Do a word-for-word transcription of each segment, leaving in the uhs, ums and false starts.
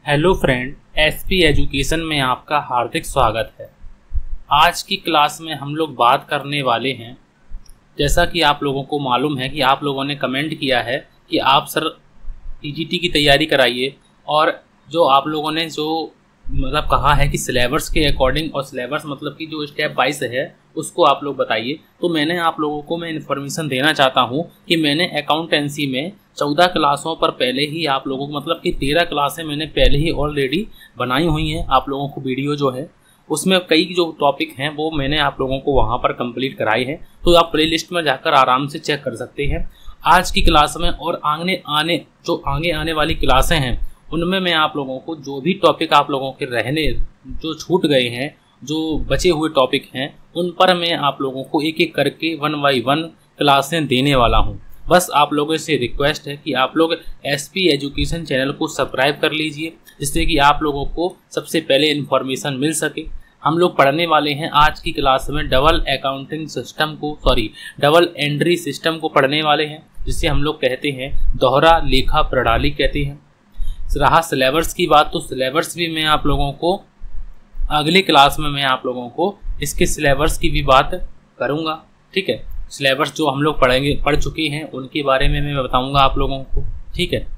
Hello friend, SP education में आपका हार्दिक स्वागत है। आज की क्लास में हम लोग बात करने वाले हैं, जैसा कि आप लोगों को मालूम है कि आप लोगों ने कमेंट किया है कि आप सर टीजीटी की तैयारी कराइए, और जो आप लोगों ने जो मतलब कहा है कि सिलेबस के अकॉर्डिंग, और सिलेबस मतलब कि जो स्टेप वाइज है उसको आप लोग बताइए। तो मैंने आप लोगों को मैं इन्फॉर्मेशन देना चाहता हूं कि मैंने अकाउंटेंसी में चौदह क्लासों पर पहले ही आप लोगों को मतलब कि तेरह क्लासें मैंने पहले ही ऑलरेडी बनाई हुई हैं। आप लोगों को वीडियो जो है उसमें कई जो टॉपिक हैं वो मैंने आप लोगों को वहां पर कंप्लीट कराई है, तो आप प्लेलिस्ट में जाकर आराम से चेक कर सकते हैं। आज की क्लास में और आगे आने जो आगे आने वाली क्लासें हैं उनमें मैं आप लोगों को जो भी टॉपिक आप लोगों के रहने जो छूट गए हैं, जो बचे हुए टॉपिक हैं, उन पर मैं आप लोगों को एक एक करके वन बाई वन क्लासें देने वाला हूं। बस आप लोगों से रिक्वेस्ट है कि आप लोग एसपी एजुकेशन चैनल को सब्सक्राइब कर लीजिए, जिससे कि आप लोगों को सबसे पहले इन्फॉर्मेशन मिल सके। हम लोग पढ़ने वाले हैं आज की क्लास में डबल अकाउंटिंग सिस्टम को सॉरी डबल एंट्री सिस्टम को पढ़ने वाले हैं, जिसे हम लोग कहते हैं दोहरा लेखा प्रणाली कहते हैं। रहा सिलेबस की बात, तो सिलेबस भी मैं आप लोगों को अगली क्लास में मैं आप लोगों को इसके सिलेबस की भी बात करूंगा। ठीक है, सिलेबस जो हम लोग पढ़ेंगे पढ़ चुके हैं उनके बारे में मैं बताऊंगा आप लोगों को। ठीक है,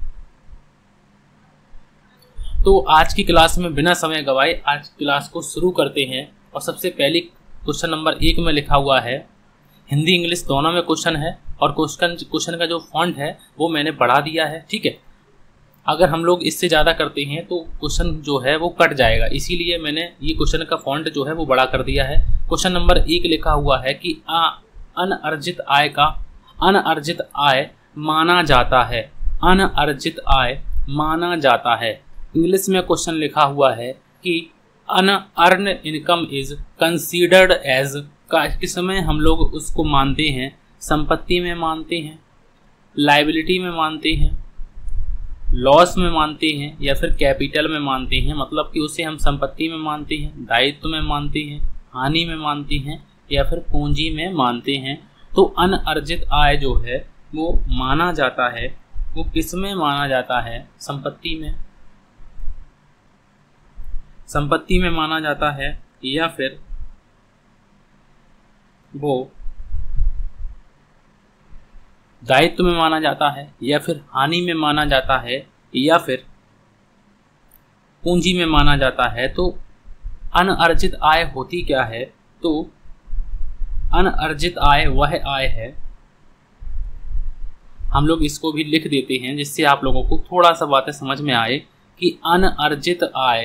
तो आज की क्लास में बिना समय गवाए आज क्लास को शुरू करते हैं। और सबसे पहले क्वेश्चन नंबर एक में लिखा हुआ है, हिंदी इंग्लिश दोनों में क्वेश्चन है, और क्वेश्चन क्वेश्चन का जो फॉन्ट है वो मैंने बढ़ा दिया है। ठीक है, अगर हम लोग इससे ज़्यादा करते हैं तो क्वेश्चन जो है वो कट जाएगा, इसीलिए मैंने ये क्वेश्चन का फॉन्ट जो है वो बड़ा कर दिया है। क्वेश्चन नंबर एक लिखा हुआ है कि अनअर्जित आय का अनअर्जित आय माना जाता है अनअर्जित आय माना जाता है। इंग्लिश में क्वेश्चन लिखा हुआ है कि unearned income is considered as का किस समय हम लोग उसको मानते हैं, संपत्ति में मानते हैं, लायबिलिटी में मानते हैं, लॉस में मानते हैं, या फिर कैपिटल में मानते हैं। मतलब कि उसे हम संपत्ति में मानते हैं, दायित्व में मानते हैं, हानि में मानते हैं, या फिर पूंजी में मानते हैं। तो अनअर्जित आय जो है वो माना जाता है, वो किस में माना जाता है? संपत्ति में संपत्ति में माना जाता है, या फिर वो दायित्व में माना जाता है, या फिर हानि में माना जाता है, या फिर पूंजी में माना जाता है। तो अनअर्जित आय होती क्या है? तो अनअर्जित आय वह आय है, हम लोग इसको भी लिख देते हैं जिससे आप लोगों को थोड़ा सा बातें समझ में आए कि अनअर्जित आय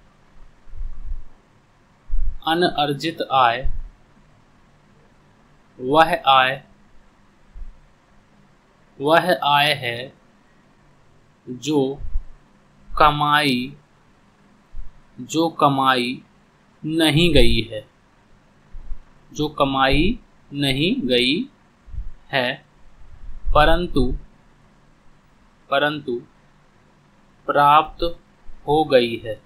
अनअर्जित आय वह आय वह आय है जो कमाई जो कमाई नहीं गई है जो कमाई नहीं गई है परंतु परंतु प्राप्त हो गई है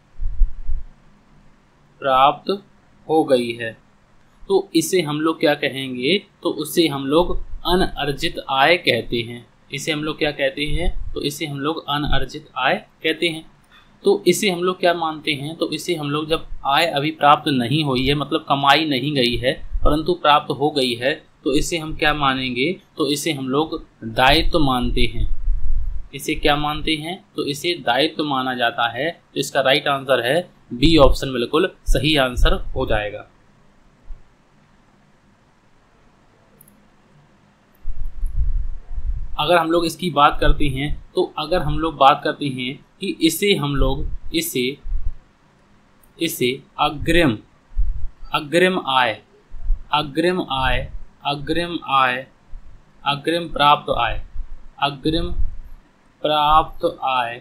प्राप्त हो गई है तो इसे हम लोग क्या कहेंगे? तो उसे हम लोग अनअर्जित आय कहते हैं। इसे हम लोग क्या कहते हैं? तो इसे हम लोग अनअर्जित आय कहते हैं। तो इसे हम लोग क्या मानते हैं? तो इसे हम लोग जब आय अभी प्राप्त नहीं हुई है, मतलब कमाई नहीं गई है परंतु प्राप्त हो गई है, तो इसे हम क्या मानेंगे? तो इसे हम लोग दायित्व मानते हैं। इसे क्या मानते हैं? तो इसे दायित्व माना जाता है। तो इसका राइट आंसर है बी ऑप्शन, बिल्कुल सही आंसर हो जाएगा। अगर हम लोग इसकी बात करते हैं तो अगर हम लोग बात करते हैं कि इसे हम लोग इसे इसे अग्रिम अग्रिम आय अग्रिम आय अग्रिम आय अग्रिम प्राप्त आय अग्रिम प्राप्त आय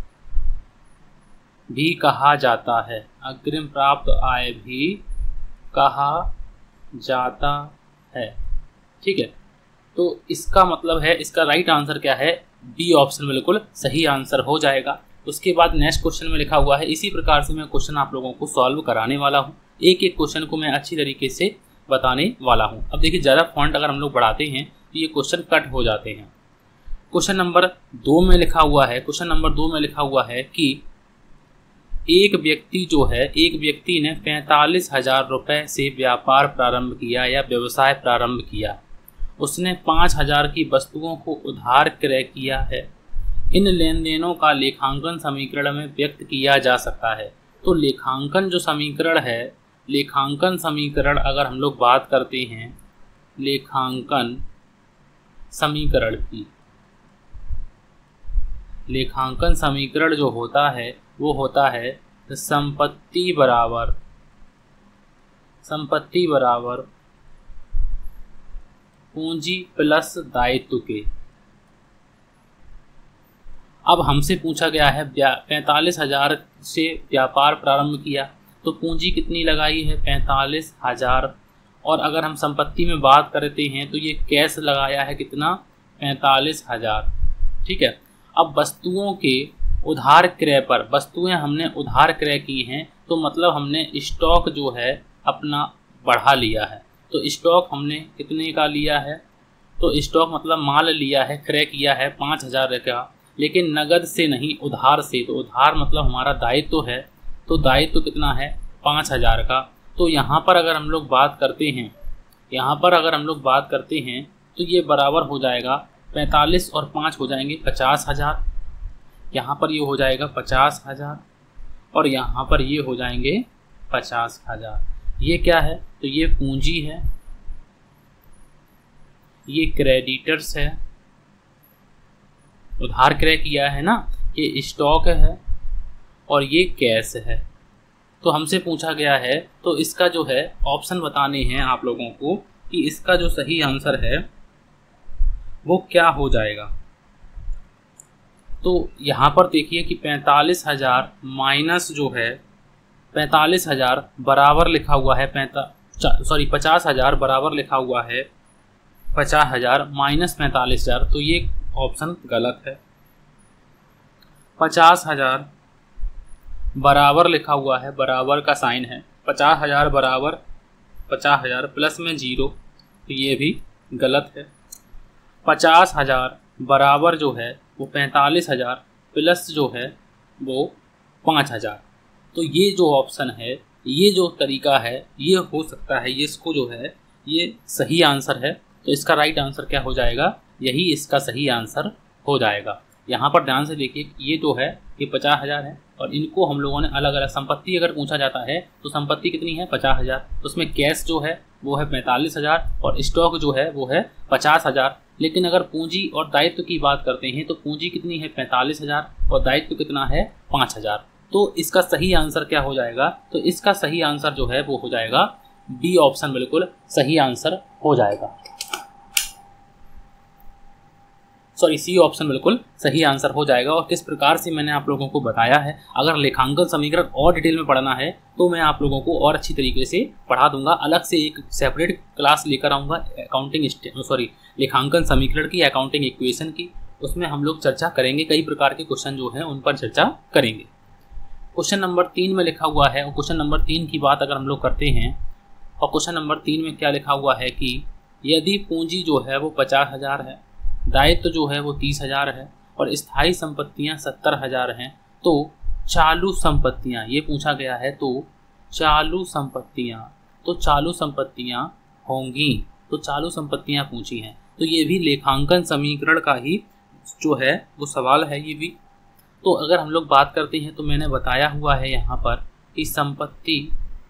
भी कहा जाता है अग्रिम प्राप्त आय भी कहा जाता है। ठीक है, तो इसका मतलब है, इसका राइट आंसर क्या है? बी ऑप्शन बिल्कुल सही आंसर हो जाएगा। उसके बाद नेक्स्ट क्वेश्चन में लिखा हुआ है, इसी प्रकार से मैं क्वेश्चन आप लोगों को सॉल्व कराने वाला हूँ। एक एक क्वेश्चन को मैं अच्छी तरीके से बताने वाला हूँ। अब देखिए, ज़्यादा फॉन्ट अगर हम लोग बढ़ाते हैं तो ये क्वेश्चन कट हो जाते हैं। क्वेश्चन नंबर दो में लिखा हुआ है क्वेश्चन नंबर दो में लिखा हुआ है कि एक व्यक्ति जो है एक व्यक्ति ने पैंतालीस हजार रुपये से व्यापार प्रारंभ किया या व्यवसाय प्रारंभ किया। उसने पाँच हजार की वस्तुओं को उधार क्रय किया है। इन लेन देनों का लेखांकन समीकरण में व्यक्त किया जा सकता है। तो लेखांकन जो समीकरण है, लेखांकन समीकरण अगर हम लोग बात करते हैं लेखांकन समीकरण की, लेखांकन समीकरण जो होता है वो होता है संपत्ति बराबर संपत्ति बराबर पूंजी प्लस दायित्व के। अब हमसे पूछा गया है पैंतालीस हजार से व्यापार प्रारंभ किया, तो पूंजी कितनी लगाई है पैंतालीस हजार, और अगर हम संपत्ति में बात करते हैं तो ये कैश लगाया है कितना पैंतालीस हजार। ठीक है। अब वस्तुओं के उधार क्रय पर, वस्तुएं हमने उधार क्रय की हैं तो मतलब हमने स्टॉक जो है अपना बढ़ा लिया है। तो स्टॉक हमने कितने का लिया है, तो स्टॉक मतलब माल लिया है, क्रय किया है पाँच हजार का, लेकिन नगद से नहीं उधार से। तो उधार मतलब हमारा दायित्व है, तो दायित्व कितना है पाँच हजार का। तो यहाँ पर अगर हम लोग बात करते हैं यहाँ पर अगर हम लोग बात करते हैं तो ये बराबर हो जाएगा पैंतालीस और पाँच हो जाएंगे पचास हजार। यहाँ पर ये हो जाएगा पचास हजार और यहाँ पर ये हो जाएंगे पचास हजार। ये क्या है, तो ये पूंजी है, ये क्रेडिटर्स है, उधार क्रय किया है ना, ये स्टॉक है और ये कैश है। तो हमसे पूछा गया है तो इसका जो है ऑप्शन बताने हैं आप लोगों को कि इसका जो सही आंसर है वो क्या हो जाएगा। तो यहाँ पर देखिए कि पैंतालीस हजार माइनस जो है पैंतालीस हजार बराबर लिखा हुआ है पैंता सॉरी पचास हजार बराबर लिखा हुआ है पचास हजार माइनस पैंतालीस हजार, तो ये ऑप्शन गलत है। पचास हजार बराबर लिखा हुआ है, बराबर का साइन है, पचास हजार बराबर पचास हजार प्लस में जीरो, तो ये भी गलत है। पचास हजार बराबर जो है वो पैंतालीस हजार प्लस जो है वो पाँच हजार। तो ये जो ऑप्शन है, ये जो तरीका है, ये हो सकता है, ये इसको जो है ये सही आंसर है। तो इसका राइट आंसर क्या हो जाएगा, यही इसका सही आंसर हो जाएगा। यहाँ पर ध्यान से देखिए, ये जो है ये पचास हजार है और इनको हम लोगों ने अलग अलग, संपत्ति अगर पूछा जाता है तो संपत्ति कितनी है पचास हजार, उसमें कैश जो है वो है पैंतालीस हजार और स्टॉक जो है वो है पचास हजार। लेकिन अगर पूंजी और दायित्व की बात करते हैं तो पूंजी कितनी है पैंतालीस हजार और दायित्व कितना है पाँच हजार। तो इसका सही आंसर क्या हो जाएगा, तो इसका सही आंसर जो है वो हो जाएगा बी ऑप्शन, बिल्कुल सही आंसर हो जाएगा। सॉरी सी ऑप्शन बिल्कुल सही आंसर हो जाएगा। और किस प्रकार से मैंने आप लोगों को बताया है, अगर लेखांकन समीकरण और डिटेल में पढ़ना है तो मैं आप लोगों को और अच्छी तरीके से पढ़ा दूंगा। अलग से एक सेपरेट क्लास लेकर आऊँगा अकाउंटिंग सॉरी लेखांकन समीकरण की, अकाउंटिंग इक्वेशन की, उसमें हम लोग चर्चा करेंगे। कई प्रकार के क्वेश्चन जो हैं उन पर चर्चा करेंगे। क्वेश्चन नंबर तीन में लिखा हुआ है, और क्वेश्चन नंबर तीन की बात अगर हम लोग करते हैं, और क्वेश्चन नंबर तीन में क्या लिखा हुआ है कि यदि पूंजी जो है वो पचास हजार है, दायित्व तो जो है वो तीस हजार है और स्थायी संपत्तियां सत्तर हजार हैं, तो चालू संपत्तियां, ये पूछा गया है, तो चालू संपत्तियां तो चालू संपत्तियां होंगी, तो चालू संपत्तियां पूछी हैं। तो ये भी लेखांकन समीकरण का ही जो है वो सवाल है ये भी। तो अगर हम लोग बात करते हैं तो मैंने बताया हुआ है यहाँ पर कि संपत्ति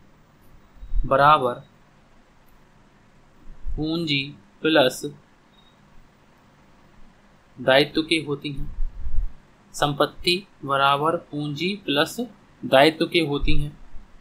बराबर पूंजी प्लस दायित्व के होती हैं। संपत्ति बराबर पूंजी प्लस दायित्व के होती हैं।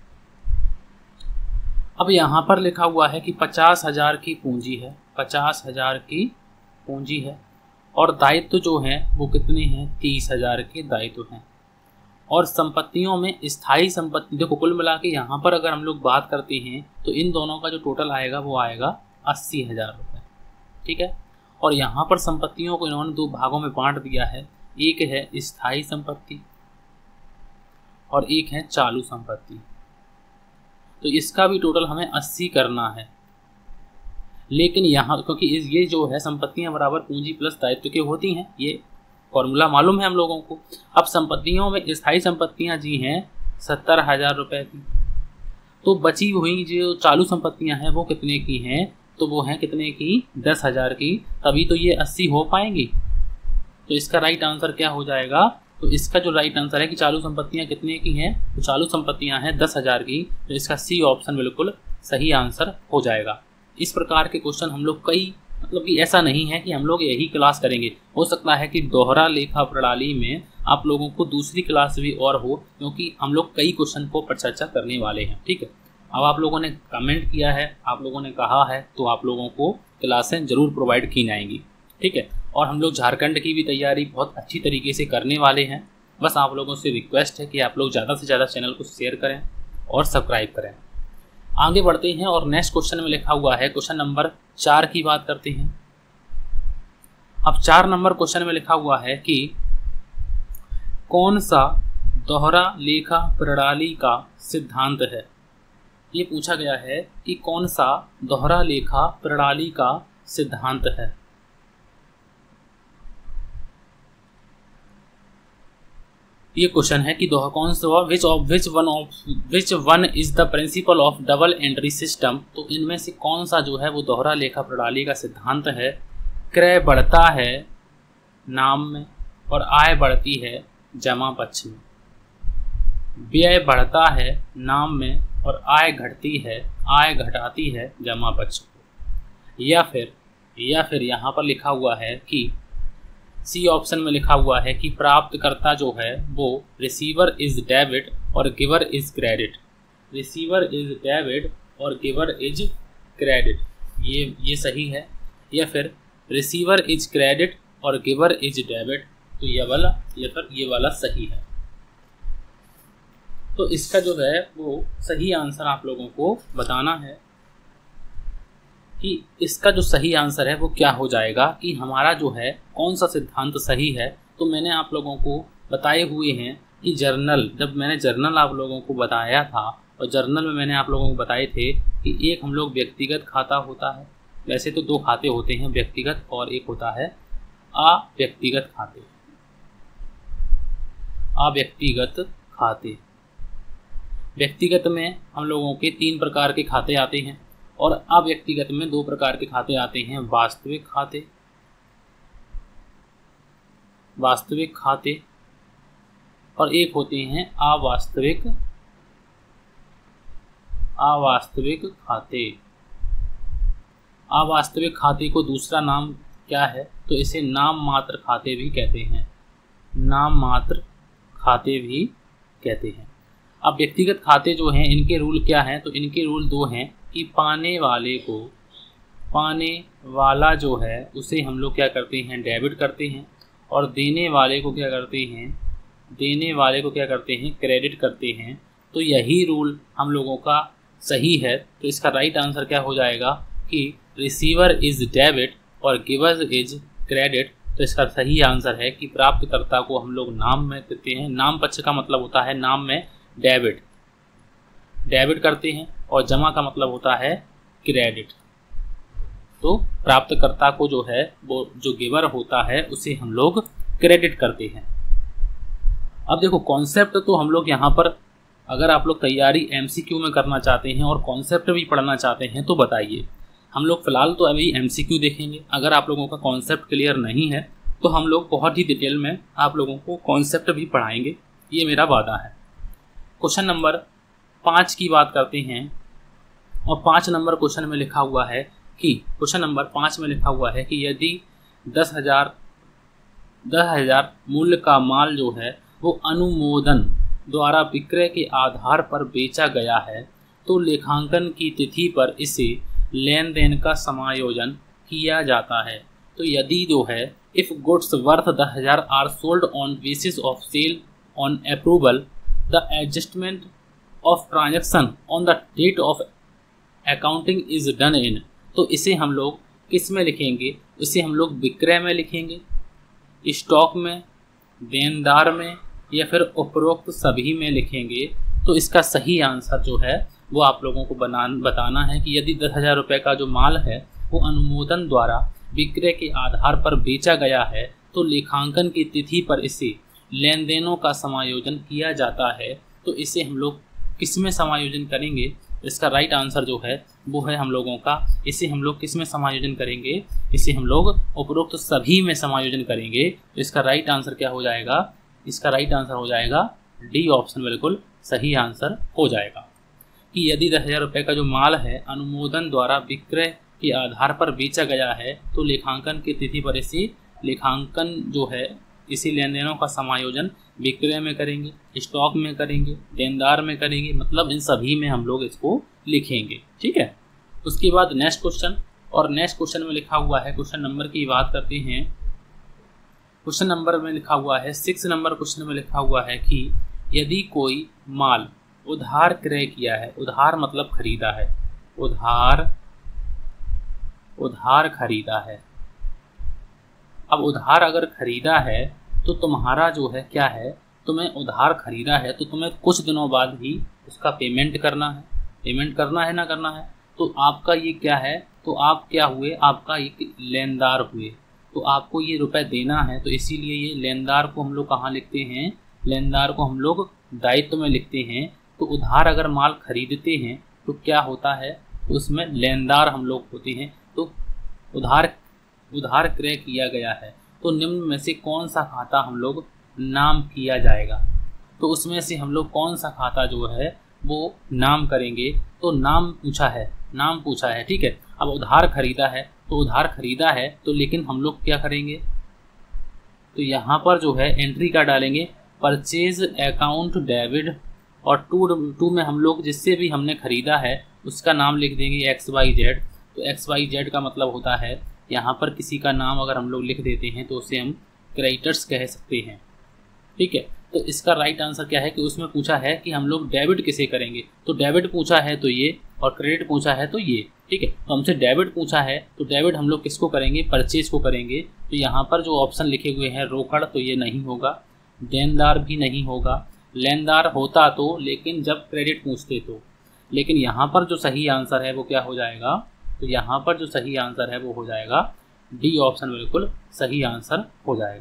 अब यहाँ पर लिखा हुआ है कि पचास हजार की पूंजी है, पचास हजार की पूंजी है और दायित्व जो हैं वो कितने हैं, तीस हजार के दायित्व हैं। और संपत्तियों में स्थायी संपत्ति, देखो कुल मिला के यहाँ पर अगर हम लोग बात करते हैं तो इन दोनों का जो टोटल आएगा वो आएगा अस्सी हजार रुपये। ठीक है। और यहाँ पर संपत्तियों को इन्होंने दो भागों में बांट दिया है, एक है स्थायी संपत्ति और एक है चालू संपत्ति। तो इसका भी टोटल हमें अस्सी करना है। लेकिन यहाँ क्योंकि इस ये जो है संपत्तियां बराबर पूंजी प्लस दायित्व के होती हैं, ये फॉर्मूला मालूम है हम लोगों को। अब संपत्तियों में स्थायी संपत्तियां जी हैं सत्तर हजार रुपये की। तो बची हुई जो चालू संपत्तियां हैं वो कितने की हैं, तो वो हैं कितने की, दस हजार की। तभी तो ये अस्सी हो पाएंगी। तो इसका राइट आंसर क्या हो जाएगा, तो इसका जो राइट आंसर है कि चालू संपत्तियां कितने की हैं, तो चालू संपत्तियां हैं दस हजार की। तो इसका सी ऑप्शन बिल्कुल सही आंसर हो जाएगा। इस प्रकार के क्वेश्चन हम लोग कई, मतलब कि ऐसा नहीं है कि हम लोग यही क्लास करेंगे, हो सकता है कि दोहरा लेखा प्रणाली में आप लोगों को दूसरी क्लास भी और हो, क्योंकि हम लोग कई क्वेश्चन को पर चर्चा करने वाले हैं। ठीक है, अब आप लोगों ने कमेंट किया है, आप लोगों ने कहा है, तो आप लोगों को क्लासें जरूर प्रोवाइड की जाएंगी। ठीक है, और हम लोग झारखंड की भी तैयारी बहुत अच्छी तरीके से करने वाले हैं। बस आप लोगों से रिक्वेस्ट है कि आप लोग ज़्यादा से ज़्यादा चैनल को शेयर करें और सब्सक्राइब करें। आगे बढ़ते हैं और नेक्स्ट क्वेश्चन में लिखा हुआ है, क्वेश्चन नंबर चार की बात करते हैं। अब चार नंबर क्वेश्चन में लिखा हुआ है कि कौन सा दोहरा लेखा प्रणाली का सिद्धांत है। ये पूछा गया है कि कौन सा दोहरा लेखा प्रणाली का सिद्धांत है। ये क्वेश्चन है कि दोह कौन सा which of which one of which one is the principle of double entry system. तो इनमें से कौन सा जो है वो दोहरा लेखा प्रणाली का सिद्धांत है। क्रय बढ़ता है नाम में और आय बढ़ती है जमा पक्ष में। व्यय बढ़ता है नाम में और आय घटती है, आय घटाती है जमा पक्ष को। या फिर या फिर यहाँ पर लिखा हुआ है कि सी ऑप्शन में लिखा हुआ है कि प्राप्तकर्ता जो है वो रिसीवर इज डेबिट और giver is credit. Receiver is debit और गिवर इज क्रेडिट, ये ये सही है। या फिर रिसीवर इज क्रेडिट और गिवर इज डेबिट, तो ये वाला या फिर ये वाला सही है। तो इसका जो है वो सही आंसर आप लोगों को बताना है कि इसका जो सही आंसर है वो क्या हो जाएगा, कि हमारा जो है कौन सा सिद्धांत सही है। तो मैंने आप लोगों को बताए हुए हैं कि जर्नल, जब मैंने जर्नल आप लोगों को बताया था और जर्नल में मैंने आप लोगों को बताए थे कि एक हम लोग व्यक्तिगत खाता होता है, वैसे तो दो खाते होते हैं, व्यक्तिगत और एक होता है अव्यक्तिगत खाते। अव्यक्तिगत खाते, व्यक्तिगत में हम लोगों के तीन प्रकार के खाते आते हैं और अव्यक्तिगत में दो प्रकार के खाते आते हैं, वास्तविक खाते, वास्तविक खाते और एक होते हैं अवास्तविक अवास्तविक खाते। अवास्तविक खाते को दूसरा नाम क्या है, तो इसे नाम मात्र खाते भी कहते हैं, नाम मात्र खाते भी कहते हैं। अब व्यक्तिगत खाते जो हैं इनके रूल क्या हैं, तो इनके रूल दो हैं कि पाने वाले को, पाने वाला जो है उसे हम लोग क्या करते हैं, डेबिट करते हैं, और देने वाले को क्या करते हैं, देने वाले को क्या करते हैं, क्रेडिट करते हैं। तो यही रूल हम लोगों का सही है। तो इसका राइट आंसर क्या हो जाएगा कि रिसीवर इज डेबिट और गिवर इज क्रेडिट। तो इसका सही आंसर है कि प्राप्तकर्ता को हम लोग नाम में देते हैं, नाम पक्ष का मतलब होता है नाम में डेबिट, डेबिट करते हैं, और जमा का मतलब होता है क्रेडिट। तो प्राप्तकर्ता को जो है वो जो गिवर होता है उसे हम लोग क्रेडिट करते हैं। अब देखो कॉन्सेप्ट तो हम लोग यहाँ पर, अगर आप लोग तैयारी एमसीक्यू में करना चाहते हैं और कॉन्सेप्ट भी पढ़ना चाहते हैं तो बताइए। हम लोग फिलहाल तो अभी एमसीक्यू देखेंगे। अगर आप लोगों का कॉन्सेप्ट क्लियर नहीं है तो हम लोग बहुत ही डिटेल में आप लोगों को कॉन्सेप्ट भी पढ़ाएंगे, ये मेरा वादा है। क्वेश्चन नंबर पाँच की बात करते हैं और पाँच नंबर क्वेश्चन में लिखा हुआ है कि क्वेश्चन नंबर पाँच में लिखा हुआ है कि यदि दस हजार दस हजार मूल्य का माल जो है वो अनुमोदन द्वारा विक्रय के आधार पर बेचा गया है तो लेखांकन की तिथि पर इसे लेन देन का समायोजन किया जाता है। तो यदि जो है इफ गुड्स वर्थ दस हजार are sold on basis of sale on approval the adjustment of transaction on the date of accounting is done in. तो इसे हम लोग किस में लिखेंगे, इसे हम लोग विक्रय में लिखेंगे, स्टॉक में, देनदार में, या फिर उपरोक्त सभी में लिखेंगे। तो इसका सही आंसर जो है वो आप लोगों को बना बताना है कि यदि दस हजार रुपये का जो माल है वो अनुमोदन द्वारा विक्रय के आधार पर बेचा गया है तो लेखांकन की तिथि पर इसे लेन देनों का समायोजन किया जाता है। तो इसे हम लोग किस में समायोजन करेंगे? इसका राइट आंसर जो है वो है हम लोगों का, इसे हम लोग किस में समायोजन करेंगे? इसे हम लोग उपरोक्त तो सभी में समायोजन करेंगे। तो इसका राइट आंसर क्या हो जाएगा? इसका राइट आंसर हो जाएगा डी ऑप्शन बिल्कुल सही आंसर हो जाएगा कि यदि दस हज़ार रुपये का जो माल है अनुमोदन द्वारा विक्रय के आधार पर बेचा गया है तो लेखांकन की तिथि पर इसे लेखांकन जो है इसी लेन देनों का समायोजन विक्रय में करेंगे, स्टॉक में करेंगे, देनदार में करेंगे, मतलब इन सभी में हम लोग इसको लिखेंगे। ठीक है। उसके बाद नेक्स्ट क्वेश्चन, और नेक्स्ट क्वेश्चन में लिखा हुआ है, क्वेश्चन नंबर की बात करते हैं। क्वेश्चन नंबर में लिखा हुआ है, सिक्स नंबर क्वेश्चन में लिखा हुआ है कि यदि कोई माल उधार क्रय किया है, उधार मतलब खरीदा है, उधार उधार खरीदा है। अब उधार अगर खरीदा है तो तुम्हारा जो है क्या है, तुम्हें उधार खरीदा है तो तुम्हें कुछ दिनों बाद ही उसका पेमेंट करना है, पेमेंट करना है ना करना है। तो आपका ये क्या है, तो आप क्या हुए, आपका एक लेनदार हुए, तो आपको ये रुपए देना है। तो इसीलिए ये लेनदार को हम लोग कहाँ लिखते हैं? लेनदार को हम लोग दायित्व में लिखते हैं। तो उधार अगर माल खरीदते हैं तो क्या होता है, तो उसमें लेनदार हम लोग होते हैं। तो उधार उधार क्रय किया गया है तो निम्न में से कौन सा खाता हम लोग नाम किया जाएगा? तो उसमें से हम लोग कौन सा खाता जो है वो नाम करेंगे? तो नाम पूछा है, नाम पूछा है। ठीक है। अब उधार खरीदा है तो उधार खरीदा है तो लेकिन हम लोग क्या करेंगे, तो यहाँ पर जो है एंट्री का डालेंगे परचेज अकाउंट डेबिट, और टू टू में हम लोग जिससे भी हमने खरीदा है उसका नाम लिख देंगे एक्स वाई जेड। तो एक्स वाई जेड का मतलब होता है यहाँ पर किसी का नाम अगर हम लोग लिख देते हैं तो उसे हम क्रेडिटर्स कह सकते हैं। ठीक है। तो इसका राइट आंसर क्या है कि उसमें पूछा है कि हम लोग डेबिट किसे करेंगे, तो डेबिट पूछा है तो ये, और क्रेडिट पूछा है तो ये। ठीक है। तो हमसे डेबिट पूछा है तो डेबिट हम लोग किसको करेंगे? परचेज को करेंगे। तो यहाँ पर जो ऑप्शन लिखे हुए हैं रोकड़, तो ये नहीं होगा, देनदार भी नहीं होगा, लेनदार होता तो लेकिन जब क्रेडिट पूछते तो, लेकिन यहाँ पर जो सही आंसर है वो क्या हो जाएगा, तो यहाँ पर जो सही आंसर है वो हो जाएगा डी ऑप्शन बिल्कुल सही आंसर हो जाएगा।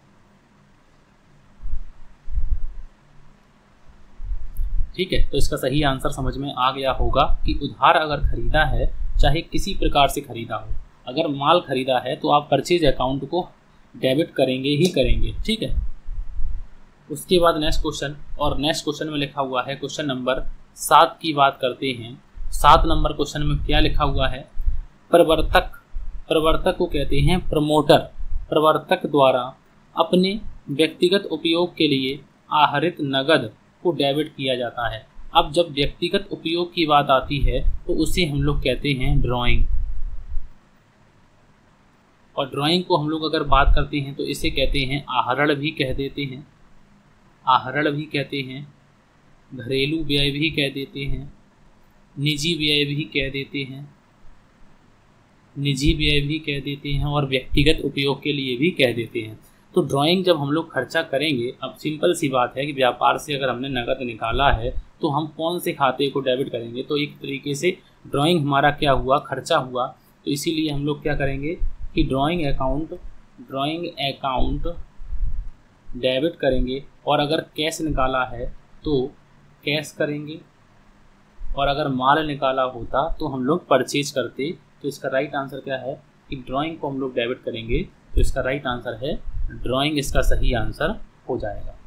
ठीक है। तो इसका सही आंसर समझ में आ गया होगा कि उधार अगर खरीदा है, चाहे किसी प्रकार से खरीदा हो, अगर माल खरीदा है तो आप परचेज अकाउंट को डेबिट करेंगे ही करेंगे। ठीक है। उसके बाद नेक्स्ट क्वेश्चन, और नेक्स्ट क्वेश्चन में लिखा हुआ है क्वेश्चन नंबर सात की बात करते हैं। सात नंबर क्वेश्चन में क्या लिखा हुआ है? प्रवर्तक, प्रवर्तक को कहते हैं प्रमोटर। प्रवर्तक द्वारा अपने व्यक्तिगत उपयोग के लिए आहरित नगद को डेबिट किया जाता है। अब जब व्यक्तिगत उपयोग की बात आती है तो उसे हम लोग कहते हैं ड्राइंग, और ड्राइंग को हम लोग अगर बात करते हैं तो इसे कहते हैं आहरण भी कह देते हैं, आहरण भी कहते हैं, घरेलू व्यय भी कह देते हैं, निजी व्यय भी कह देते हैं, निजी व्यय भी कह देते हैं, और व्यक्तिगत उपयोग के लिए भी कह देते हैं। तो ड्राइंग जब हम लोग खर्चा करेंगे, अब सिंपल सी बात है कि व्यापार से अगर हमने नकद निकाला है तो हम कौन से खाते को डेबिट करेंगे? तो एक तरीके से ड्राइंग हमारा क्या हुआ, खर्चा हुआ। तो इसीलिए हम लोग क्या करेंगे कि drawing account drawing account debit करेंगे, और अगर कैश निकाला है तो कैश करेंगे, और अगर माल निकाला होता तो हम लोग परचेज करते। तो इसका राइट आंसर क्या है कि ड्राइंग को हम लोग डेबिट करेंगे। तो इसका राइट आंसर है ड्राइंग, इसका सही आंसर हो जाएगा।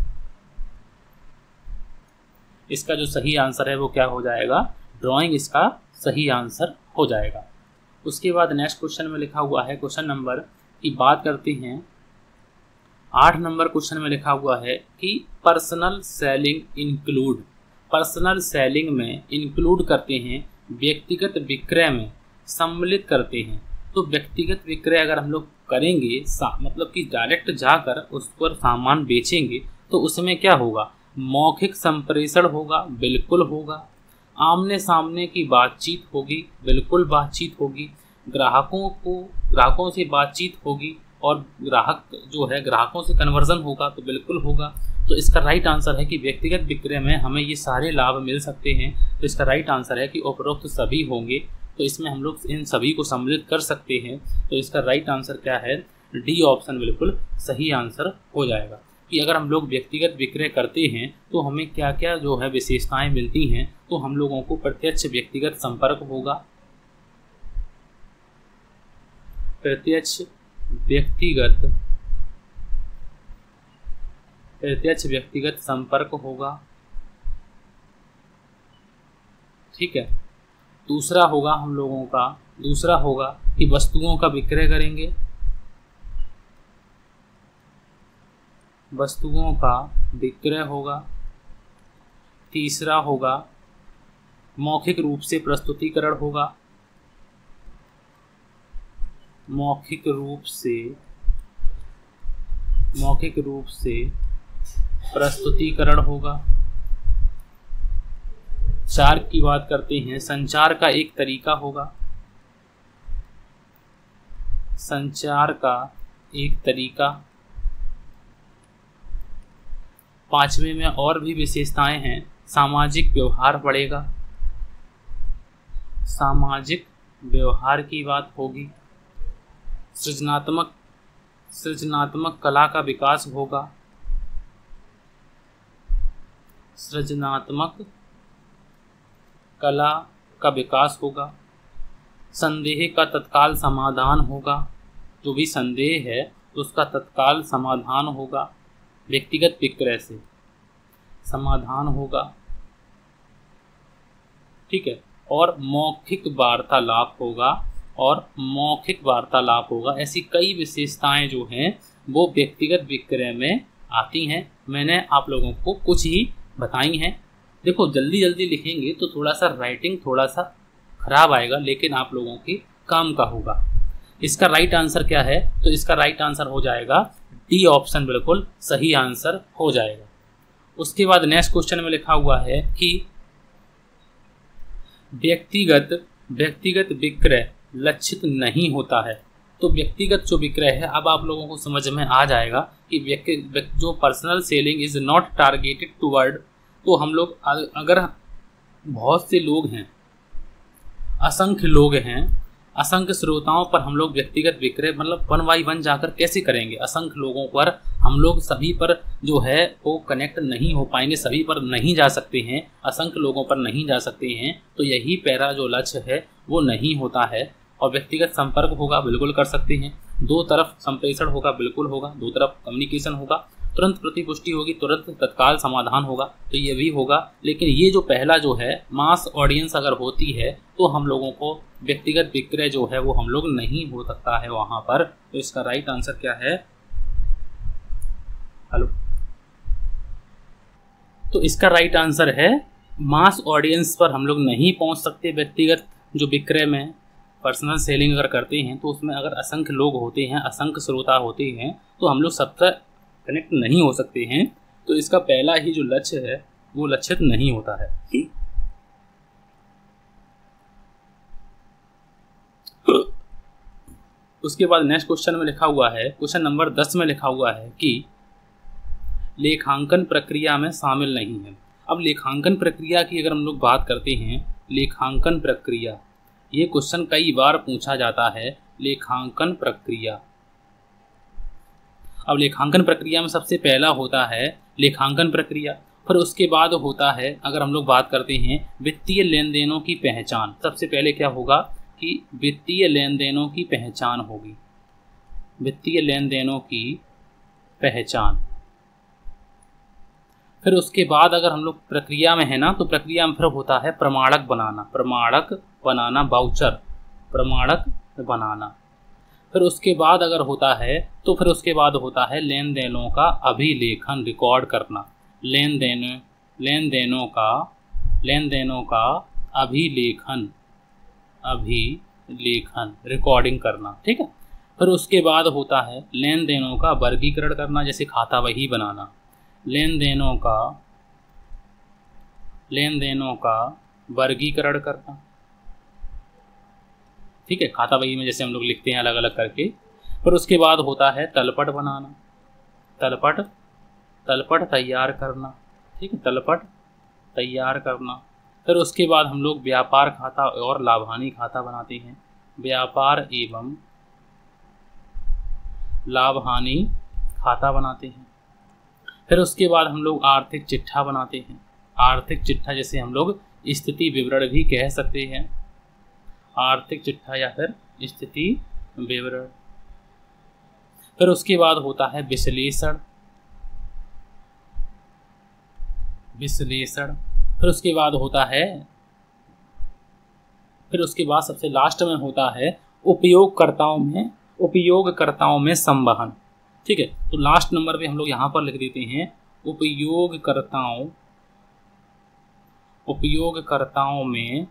इसका जो सही आंसर है वो क्या हो जाएगा? ड्राइंग इसका सही आंसर हो जाएगा। उसके बाद नेक्स्ट क्वेश्चन में लिखा हुआ है, क्वेश्चन नंबर की बात करते हैं। आठ नंबर क्वेश्चन में लिखा हुआ है कि personal selling include, personal selling में इंक्लूड करते हैं, व्यक्तिगत विक्रय में सम्मिलित करते हैं। तो व्यक्तिगत विक्रय अगर हम लोग करेंगे, मतलब कि डायरेक्ट जाकर उस पर सामान बेचेंगे, तो उसमें क्या होगा? मौखिक संप्रेषण होगा, बिल्कुल होगा। आमने सामने की बातचीत होगी, बिल्कुल बातचीत होगी। ग्राहकों को ग्राहकों से बातचीत होगी, और ग्राहक जो है ग्राहकों से कन्वर्जन होगा, तो बिल्कुल होगा। तो इसका राइट आंसर है कि व्यक्तिगत विक्रय में हमें ये सारे लाभ मिल सकते हैं। तो इसका राइट आंसर है कि उपरोक्त सभी होंगे। तो इसमें हम लोग इन सभी को सम्मिलित कर सकते हैं। तो इसका राइट आंसर क्या है? डी ऑप्शन बिल्कुल सही आंसर हो जाएगा। कि अगर हम लोग व्यक्तिगत विक्रय करते हैं तो हमें क्या क्या जो है विशेषताएं मिलती हैं। तो हम लोगों को प्रत्यक्ष व्यक्तिगत संपर्क होगा, प्रत्यक्ष व्यक्तिगत प्रत्यक्ष व्यक्तिगत संपर्क होगा, ठीक है। दूसरा होगा हम लोगों का दूसरा होगा कि वस्तुओं का विक्रय करेंगे, वस्तुओं का विक्रय होगा। तीसरा होगा मौखिक रूप से प्रस्तुतिकरण होगा, मौखिक रूप से मौखिक रूप से प्रस्तुतिकरण होगा। चार की बात करते हैं, संचार का एक तरीका होगा, संचार का एक तरीका। पांचवें में और भी विशेषताएं हैं, सामाजिक व्यवहार बढ़ेगा, सामाजिक व्यवहार की बात होगी। सृजनात्मक सृजनात्मक कला का विकास होगा, सृजनात्मक कला का विकास होगा। संदेह का तत्काल समाधान होगा, जो भी संदेह है उसका तत्काल समाधान होगा, व्यक्तिगत विक्रय से समाधान होगा, ठीक है। और मौखिक वार्तालाप होगा और मौखिक वार्तालाप होगा। ऐसी कई विशेषताएं जो हैं वो व्यक्तिगत विक्रय में आती हैं। मैंने आप लोगों को कुछ ही बताई हैं। देखो जल्दी जल्दी लिखेंगे तो थोड़ा सा राइटिंग थोड़ा सा खराब आएगा, लेकिन आप लोगों के काम का होगा। इसका राइट आंसर क्या है? तो इसका राइट आंसर हो जाएगा डी ऑप्शन, बिल्कुल सही आंसर हो जाएगा। उसके बाद नेक्स्ट क्वेश्चन में लिखा हुआ है कि व्यक्तिगत व्यक्तिगत विक्रय लक्षित नहीं होता है। तो व्यक्तिगत जो विक्रय है, अब आप लोगों को समझ में आ जाएगा कि व्यक्ति जो personal selling is not targeted toward. तो हम लोग अगर बहुत से लोग हैं, असंख्य लोग हैं, असंख्य श्रोताओं पर हम लोग व्यक्तिगत विक्रय मतलब वन बाई वन जाकर कैसे करेंगे? असंख्य लोगों पर हम लोग सभी पर जो है वो कनेक्ट नहीं हो पाएंगे, सभी पर नहीं जा सकते हैं, असंख्य लोगों पर नहीं जा सकते हैं। तो यही पहला जो लक्ष्य है वो नहीं होता है। और व्यक्तिगत संपर्क होगा, बिल्कुल कर सकते हैं। दो तरफ संप्रेषण होगा, बिल्कुल होगा। दो तरफ कम्युनिकेशन होगा, तुरंत प्रतिपुष्टि होगी, तुरंत तत्काल समाधान होगा, तो ये भी होगा। लेकिन ये जो पहला जो है मास ऑडियंस अगर होती है तो हम लोगों को व्यक्तिगत विक्रय जो है वो हम लोग नहीं हो सकता है वहां पर। तो इसका राइट आंसर क्या है? हेलो, तो इसका राइट आंसर है मास ऑडियंस पर हम लोग नहीं पहुंच सकते। व्यक्तिगत जो विक्रय में पर्सनल सेलिंग अगर करते हैं तो उसमें अगर असंख्य लोग होते हैं, असंख्य श्रोता होते हैं, तो हम लोग सबसे कनेक्ट नहीं हो सकते हैं। तो इसका पहला ही जो लक्ष्य है वो लक्षित नहीं होता है। उसके बाद नेक्स्ट क्वेश्चन में लिखा हुआ है, क्वेश्चन नंबर दस में लिखा हुआ है कि लेखांकन प्रक्रिया में शामिल नहीं है। अब लेखांकन प्रक्रिया की अगर हम लोग बात करते हैं, लेखांकन प्रक्रिया, ये क्वेश्चन कई बार पूछा जाता है। लेखांकन प्रक्रिया, अब लेखांकन प्रक्रिया में सबसे पहला होता है लेखांकन प्रक्रिया, फिर उसके बाद होता है, अगर हम लोग बात करते हैं वित्तीय लेन देनों की पहचान। सबसे पहले क्या होगा कि वित्तीय लेन देनों की पहचान होगी, वित्तीय लेन देनों की पहचान। फिर उसके बाद अगर हम लोग प्रक्रिया में है ना, तो प्रक्रिया में फिर होता है प्रमाणक बनाना, प्रमाणक बनाना, वाउचर प्रमाणक बनाना। फिर उसके बाद अगर होता है तो फिर उसके बाद होता है लेन देनों का अभिलेखन, रिकॉर्ड करना, लेन देन लेन देनों का लेन देनों का अभिलेखन अभिलेखन रिकॉर्डिंग करना, ठीक है। फिर उसके बाद होता है लेन देनों का वर्गीकरण करना, जैसे खाता बही बनाना, लेन देनों का लेन देनों का वर्गीकरण करना, ठीक है। खाता बही में जैसे हम लोग लिखते हैं अलग अलग करके। फिर उसके बाद होता है तलपट बनाना, तलपट तलपट तैयार करना, ठीक है, तलपट तैयार करना। फिर उसके बाद हम लोग व्यापार खाता और लाभहानि खाता बनाते हैं, व्यापार एवं लाभहानि खाता बनाते हैं। फिर उसके बाद हम लोग आर्थिक चिट्ठा बनाते हैं। आर्थिक चिट्ठा जैसे हम लोग स्थिति विवरण भी कह सकते हैं, आर्थिक चिट्ठा या फिर स्थिति विवरण। फिर उसके बाद होता है विश्लेषण, विश्लेषण। फिर उसके बाद होता है फिर उसके बाद सबसे लास्ट में होता है उपयोगकर्ताओं में उपयोगकर्ताओं में संवहन। ठीक है, तो लास्ट नंबर पे हम लोग यहाँ पर लिख देते हैं उपयोगकर्ताओं उपयोगकर्ताओं में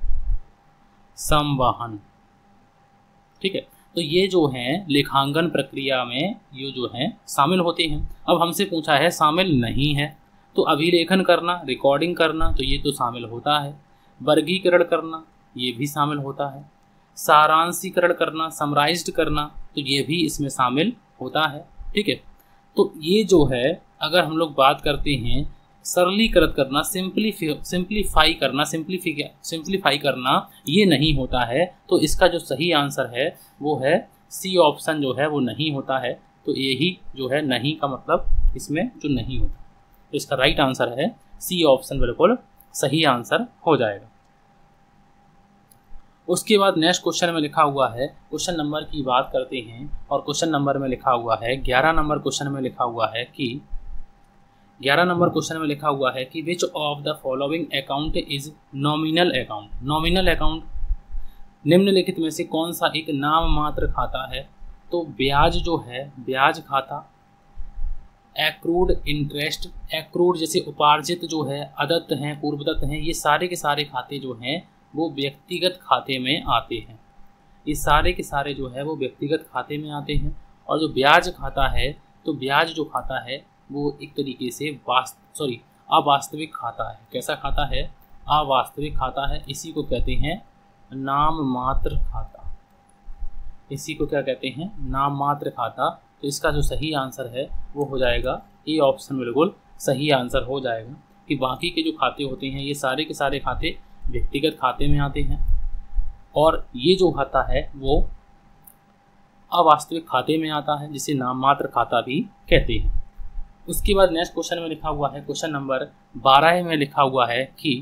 संवहन। ठीक है, तो ये जो है लेखांकन प्रक्रिया में ये जो है शामिल होते हैं। अब हमसे पूछा है शामिल नहीं है, तो अभिलेखन करना, रिकॉर्डिंग करना, तो ये तो शामिल होता है। वर्गीकरण करना ये भी शामिल होता है। सारांशीकरण करना, समराइज्ड करना, तो ये भी इसमें शामिल होता है। ठीक है, तो ये जो है अगर हम लोग बात करते हैं सरलीकृत करना, सिंपलीफाई सिंपलीफाई करना सिंपलीफाई सिंपलीफाई करना ये नहीं होता है, तो इसका जो सही आंसर है वो है सी ऑप्शन जो है वो नहीं होता है। तो यही जो है नहीं का मतलब इसमें जो नहीं होता, तो इसका राइट आंसर है सी ऑप्शन, बिल्कुल सही आंसर हो जाएगा। उसके बाद नेक्स्ट क्वेश्चन में लिखा हुआ है, क्वेश्चन नंबर की बात करते हैं, और क्वेश्चन नंबर में लिखा हुआ है ग्यारह नंबर क्वेश्चन में लिखा हुआ है कि ग्यारह नंबर क्वेश्चन में लिखा हुआ है कि which of the following account is nominal account. Nominal account निम्नलिखित में से कौन सा एक नाम मात्र खाता है? तो ब्याज जो है, ब्याज खाता, एक्रूड इंटरेस्ट, एक्रूड जैसे उपार्जित जो है, अदत्त हैं, पूर्वदत्त हैं, ये सारे के सारे खाते जो हैं वो व्यक्तिगत खाते में आते हैं। ये सारे के सारे जो है वो व्यक्तिगत खाते में आते हैं। और जो ब्याज खाता है, तो ब्याज जो खाता है वो एक तरीके से वास्त सॉरी अवास्तविक खाता है। कैसा खाता है? अवास्तविक खाता है। इसी को कहते हैं नाम मात्र खाता। इसी को क्या कहते हैं? नाम मात्र खाता। तो इसका जो सही आंसर है वो हो जाएगा ए ऑप्शन, बिल्कुल सही आंसर हो जाएगा कि बाकी के जो खाते होते हैं ये सारे के सारे खाते व्यक्तिगत खाते में आते हैं, और ये जो खाता है वो अवास्तविक खाते में आता है, जिसे नाम मात्र खाता भी कहते हैं। उसके बाद नेक्स्ट क्वेश्चन में लिखा हुआ है, क्वेश्चन नंबर बारह में लिखा हुआ है कि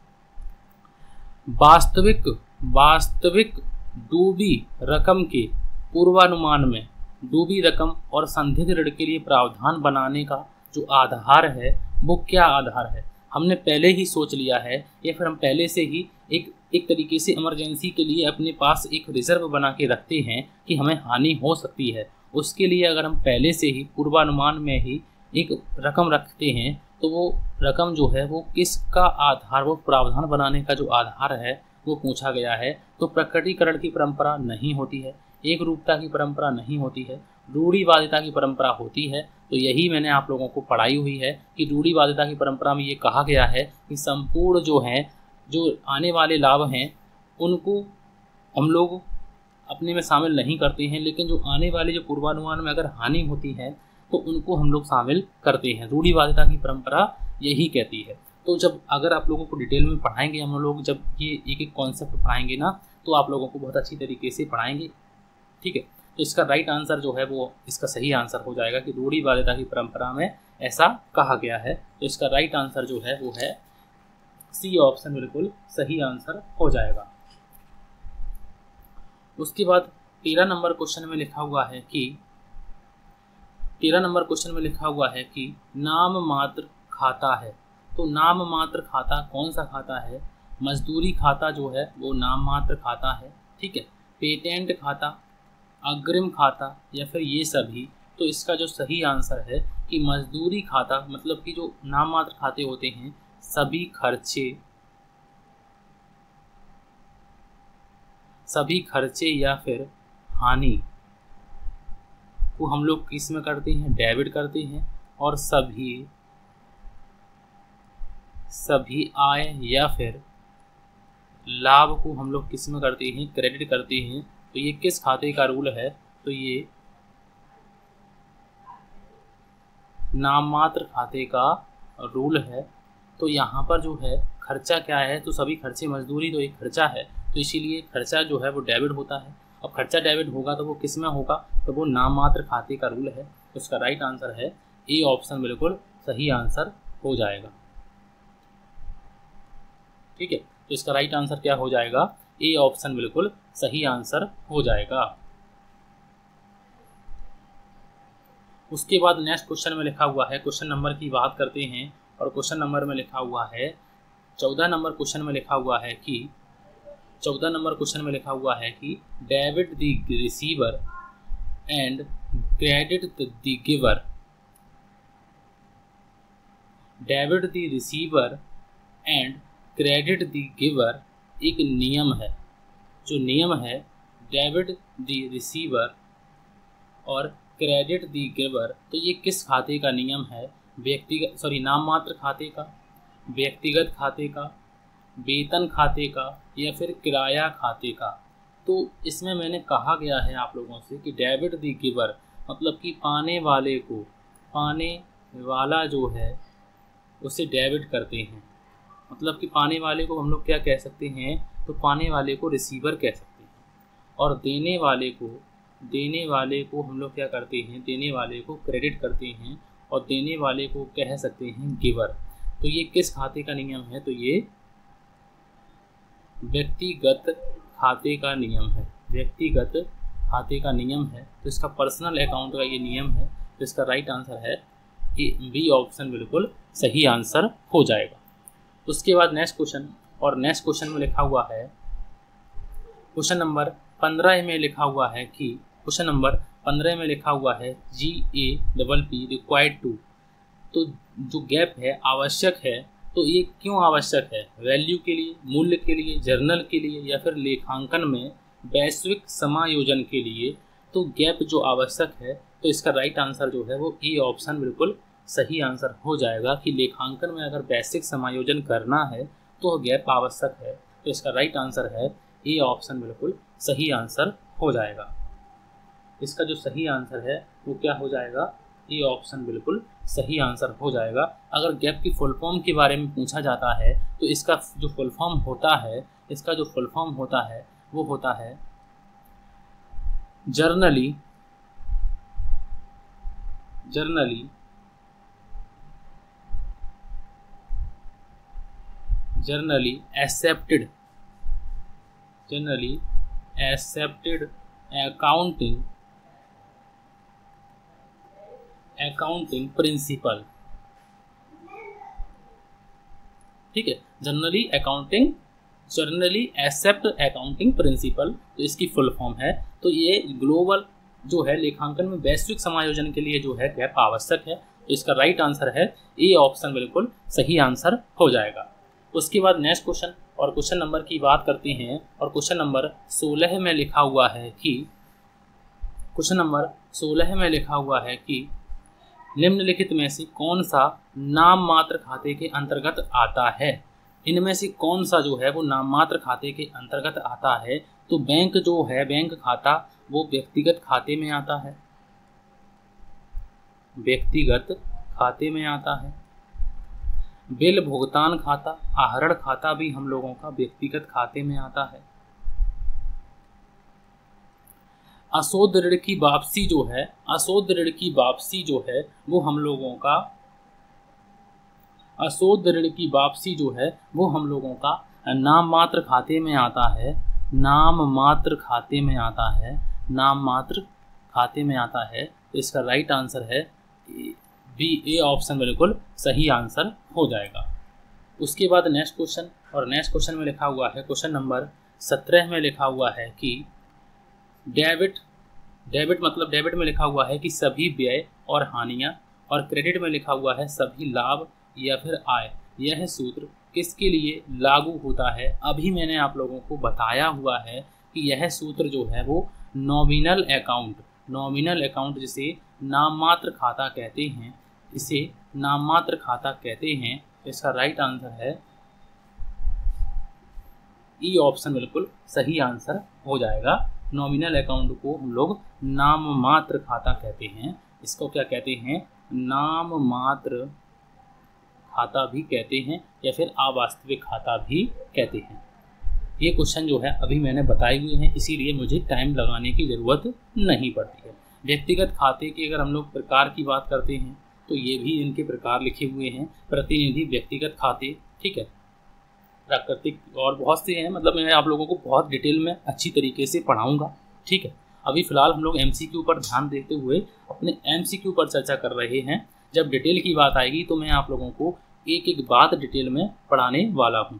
वास्तविक वास्तविक डूबी रकम के पूर्वानुमान में डूबी रकम और संदिग्ध ऋण के लिए प्रावधान बनाने का जो आधार है वो क्या आधार है? हमने पहले ही सोच लिया है या फिर हम पहले से ही एक एक तरीके से इमरजेंसी के लिए अपने पास एक रिजर्व बना के रखते हैं कि हमें हानि हो सकती है। उसके लिए अगर हम पहले से ही पूर्वानुमान में ही एक रकम रखते हैं तो वो रकम जो है वो किसका आधार, वो प्रावधान बनाने का जो आधार है वो पूछा गया है। तो प्रकटीकरण की परंपरा नहीं होती है, एक रूपता की परंपरा नहीं होती है, रूढ़िवादिता की परंपरा होती है। तो यही मैंने आप लोगों को पढ़ाई हुई है कि रूढ़िवादिता की परंपरा में ये कहा गया है कि संपूर्ण जो हैं जो आने वाले लाभ हैं उनको हम लोग अपने में शामिल नहीं करते हैं, लेकिन जो आने वाले जो पूर्वानुमान में अगर हानि होती है तो उनको हम लोग शामिल करते हैं। रूढ़िवादिता की परंपरा यही कहती है। तो जब अगर आप लोगों को डिटेल में पढ़ाएंगे हम लोग, जब ये एक एक कॉन्सेप्ट पढ़ाएंगे ना, तो आप लोगों को बहुत अच्छी तरीके से पढ़ाएंगे। ठीक है, तो इसका राइट आंसर जो है वो इसका सही आंसर हो जाएगा कि रूढ़िवादिता की परंपरा में ऐसा कहा गया है। तो इसका राइट आंसर जो है वो है सी ऑप्शन, बिल्कुल सही आंसर हो जाएगा। उसके बाद तेरह नंबर क्वेश्चन में लिखा हुआ है कि तेरह नंबर क्वेश्चन में लिखा हुआ है कि नाम मात्र खाता है। तो नाम मात्र खाता कौन सा खाता है? मजदूरी खाता जो है वो नाम मात्र खाता है। ठीक है, पेटेंट खाता, अग्रिम खाता या फिर ये सभी। तो इसका जो सही आंसर है कि मजदूरी खाता, मतलब कि जो नाम मात्र खाते होते हैं सभी खर्चे सभी खर्चे या फिर हानि को हम लोग किस में करते हैं? डेबिट करते हैं। और सभी सभी आय या फिर लाभ को हम लोग किस में करते हैं? क्रेडिट करते हैं। तो ये किस खाते का रूल है? तो ये नाम मात्र खाते का रूल है। तो यहाँ पर जो है खर्चा क्या है? तो सभी खर्चे, मजदूरी तो एक खर्चा है, तो इसीलिए खर्चा जो है वो डेबिट होता है। अब खर्चा डेबिट होगा तो वो किस में होगा? तो वो नाम मात्र खाते का रूल है। तो इसका राइट आंसर है ए ऑप्शन, बिल्कुल सही आंसर हो जाएगा। ठीक है, तो इसका राइट आंसर क्या हो जाएगा? ए ऑप्शन बिल्कुल सही आंसर हो जाएगा। उसके बाद नेक्स्ट क्वेश्चन में लिखा हुआ है, क्वेश्चन नंबर की बात करते हैं, और क्वेश्चन नंबर में लिखा हुआ है चौदह नंबर क्वेश्चन में लिखा हुआ है कि चौदह नंबर क्वेश्चन में लिखा हुआ है कि debit the receiver and credit the giver. Debit the receiver and credit the giver एक नियम है। जो नियम है डेबिट द रिसीवर और क्रेडिट द गिवर, तो ये किस खाते का नियम है? व्यक्तिगत सॉरी नाम मात्र खाते का, व्यक्तिगत खाते का, वेतन खाते का, या फिर किराया खाते का। तो इसमें मैंने कहा गया है आप लोगों से कि डेबिट द गिवर मतलब कि पाने वाले को, पाने वाला जो है उसे डेबिट करते हैं। मतलब कि पाने वाले को हम लोग क्या कह सकते हैं? तो पाने वाले को रिसीवर कह सकते हैं, और देने वाले को देने वाले को हम लोग क्या करते हैं? देने वाले को क्रेडिट करते हैं, और देने वाले को कह सकते हैं गिवर। तो ये किस खाते का नियम है? तो ये व्यक्तिगत खाते का नियम है। व्यक्तिगत खाते का नियम है, तो इसका पर्सनल अकाउंट का ये नियम है। तो इसका राइट आंसर है ए, बी ऑप्शन बिल्कुल सही आंसर हो जाएगा। उसके बाद नेक्स्ट क्वेश्चन, और नेक्स्ट क्वेश्चन में लिखा हुआ है, क्वेश्चन नंबर पंद्रह में लिखा हुआ है कि क्वेश्चन नंबर पंद्रह में लिखा हुआ है G A double P required to. तो जो गैप है आवश्यक है, तो ये क्यों आवश्यक है? वैल्यू के लिए, मूल्य के लिए, जर्नल के लिए, या फिर लेखांकन में वैश्विक समायोजन के लिए। तो गैप जो आवश्यक है, तो इसका राइट आंसर जो है वो ए ऑप्शन बिल्कुल सही आंसर हो जाएगा कि लेखांकन में अगर वैश्विक समायोजन करना है तो गैप आवश्यक है। तो इसका राइट आंसर है ए ऑप्शन बिल्कुल सही आंसर हो जाएगा। इसका जो सही आंसर है वो क्या हो जाएगा? ए ऑप्शन बिल्कुल सही आंसर हो जाएगा। अगर गैप की फुल फॉर्म के बारे में पूछा जाता है तो इसका जो फुल फॉर्म होता है इसका जो फुल फॉर्म होता है वो होता है generally generally generally accepted generally accepted accounting accounting principle. ठीक है, generally accounting generally accept accounting principle, तो इसकी फुल फॉर्म है। तो ये ग्लोबल जो है लेखांकन में वैश्विक समायोजन के लिए जो है गैप आवश्यक है। तो इसका राइट आंसर है ए ऑप्शन बिल्कुल सही आंसर हो जाएगा। उसके बाद नेक्स्ट क्वेश्चन, और क्वेश्चन नंबर की बात करते हैं, और क्वेश्चन नंबर सोलह में लिखा हुआ है कि क्वेश्चन नंबर सोलह में लिखा हुआ है कि निम्नलिखित में से कौन सा नाम मात्र खाते के अंतर्गत आता है? इनमें से कौन सा जो है वो नाम मात्र खाते के अंतर्गत आता है? तो बैंक जो है, बैंक खाता वो व्यक्तिगत खाते में आता है, व्यक्तिगत खाते में आता है। बिल भुगतान खाता, आहरण खाता भी हम लोगों का व्यक्तिगत खाते में आता है। अशोध ऋण की वापसी जो है अशोध ऋण की वापसी जो है वो हम लोगों का अशोध ऋण की वापसी जो है वो हम लोगों का नाम मात्र खाते में आता है। नाम मात्र खाते में आता है नाम मात्र खाते में आता है। तो इसका राइट आंसर है बी, ए ऑप्शन बिल्कुल सही आंसर हो जाएगा। उसके बाद नेक्स्ट क्वेश्चन, और नेक्स्ट क्वेश्चन में लिखा हुआ है, क्वेश्चन नंबर सत्रह में लिखा हुआ है कि डेबिट डेबिट मतलब डेबिट में लिखा हुआ है कि सभी व्यय और हानियां, और क्रेडिट में लिखा हुआ है सभी लाभ या फिर आय। यह सूत्र किसके लिए लागू होता है? अभी मैंने आप लोगों को बताया हुआ है कि यह सूत्र जो है वो नॉमिनल अकाउंट नॉमिनल अकाउंट जिसे नाममात्र खाता कहते हैं, इसे नाममात्र खाता कहते हैं। इसका राइट आंसर है ई ऑप्शन बिल्कुल सही आंसर हो जाएगा। नॉमिनल अकाउंट को हम लोग नाम मात्र खाता कहते हैं। इसको क्या कहते हैं? नाम मात्र खाता भी कहते हैं या फिर अवास्तविक खाता भी कहते हैं। ये क्वेश्चन जो है अभी मैंने बताए हुए हैं, इसीलिए मुझे टाइम लगाने की ज़रूरत नहीं पड़ती है। व्यक्तिगत खाते की अगर हम लोग प्रकार की बात करते हैं तो ये भी इनके प्रकार लिखे हुए हैं। प्रतिनिधि, व्यक्तिगत खाते, ठीक है, प्राकृतिक और बहुत से हैं। मतलब मैं आप लोगों को बहुत डिटेल में अच्छी तरीके से पढ़ाऊँगा, ठीक है। अभी फ़िलहाल हम लोग एमसीक्यू पर ध्यान देते हुए अपने एमसीक्यू पर चर्चा कर रहे हैं। जब डिटेल की बात आएगी तो मैं आप लोगों को एक एक बात डिटेल में पढ़ाने वाला हूँ।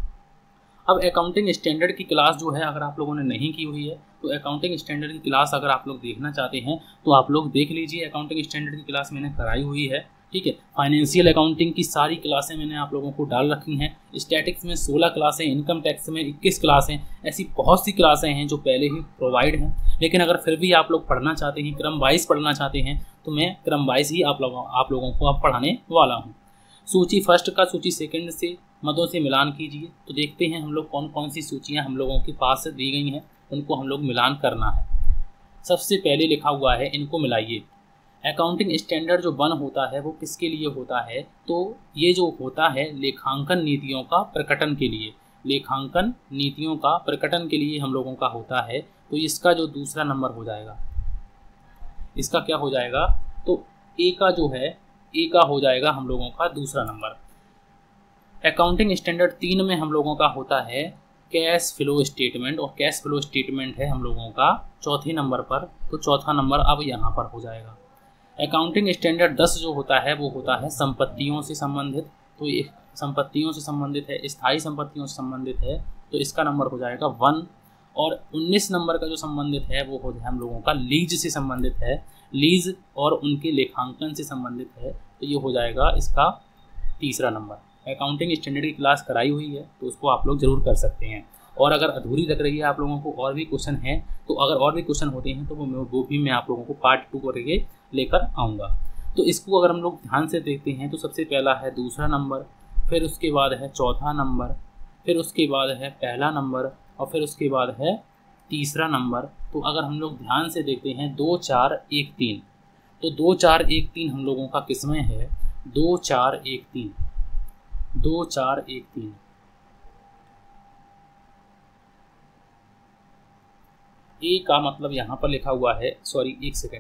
अब अकाउंटिंग स्टैंडर्ड की क्लास जो है, अगर आप लोगों ने नहीं की हुई है तो अकाउंटिंग स्टैंडर्ड की क्लास अगर आप लोग देखना चाहते हैं तो आप लोग देख लीजिए। अकाउंटिंग स्टैंडर्ड की क्लास मैंने कराई हुई है, ठीक है। फाइनेंशियल अकाउंटिंग की सारी क्लासें मैंने आप लोगों को डाल रखी हैं। स्टैटिक्स में सोलह क्लासें, इनकम टैक्स में इक्कीस क्लासें, ऐसी बहुत सी क्लासें हैं जो पहले ही प्रोवाइड हैं। लेकिन अगर फिर भी आप लोग पढ़ना चाहते हैं, क्रम वाइज पढ़ना चाहते हैं, तो मैं क्रम वाइज ही आप लोगों आप लोगों को अब पढ़ाने वाला हूँ। सूची फर्स्ट का सूची सेकंड से मदों से मिलान कीजिए। तो देखते हैं हम लोग कौन कौन सी सूचियां हम लोगों के पास दी गई हैं, उनको हम लोग मिलान करना है। सबसे पहले लिखा हुआ है, इनको मिलाइए। अकाउंटिंग स्टैंडर्ड जो वन होता है वो किसके लिए होता है? तो ये जो होता है लेखांकन नीतियों का प्रकटन के लिए, लेखांकन नीतियों का प्रकटन के लिए हम लोगों का होता है। तो इसका जो दूसरा नंबर हो जाएगा, इसका क्या हो जाएगा? तो ए का जो है, ए का हो जाएगा हम लोगों का दूसरा नंबर। अकाउंटिंग स्टैंडर्ड तीन में हम लोगों का होता है कैश फ्लो स्टेटमेंट, और कैश फ्लो स्टेटमेंट है हम लोगों का चौथे नंबर पर। तो चौथा नंबर अब यहाँ पर हो जाएगा। अकाउंटिंग स्टैंडर्ड दस जो होता है वो होता है संपत्तियों से संबंधित। तो ये संपत्तियों से संबंधित है, स्थायी संपत्तियों से संबंधित है, तो इसका नंबर हो जाएगा वन। और उन्नीस नंबर का जो संबंधित है वो हो हम लोगों का लीज से संबंधित है, लीज और उनके लेखांकन से संबंधित है। तो ये हो जाएगा इसका तीसरा नंबर। अकाउंटिंग स्टैंडर्ड की क्लास कराई हुई है तो उसको आप लोग जरूर कर सकते हैं। और अगर अधूरी लग रही है आप लोगों को, और भी क्वेश्चन है, तो अगर और भी क्वेश्चन होते हैं तो वो वो भी मैं आप लोगों को पार्ट टू करके लेकर आऊँगा। तो इसको अगर हम लोग ध्यान से देखते हैं तो सबसे पहला है दूसरा नंबर, फिर उसके बाद है चौथा नंबर, फिर उसके बाद है पहला नंबर, और फिर उसके बाद है तीसरा नंबर। तो अगर हम लोग ध्यान से देखते हैं दो चार एक तीन, तो दो चार एक तीन हम लोगों का किसमें है? दो चार एक तीन, दो चार एक तीन। ए का मतलब यहां पर लिखा हुआ है, सॉरी एक सेकेंड,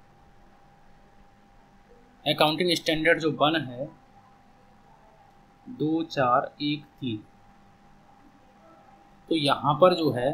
अकाउंटिंग स्टैंडर्ड जो वन है दो चार एक तीन, तो यहां पर जो है,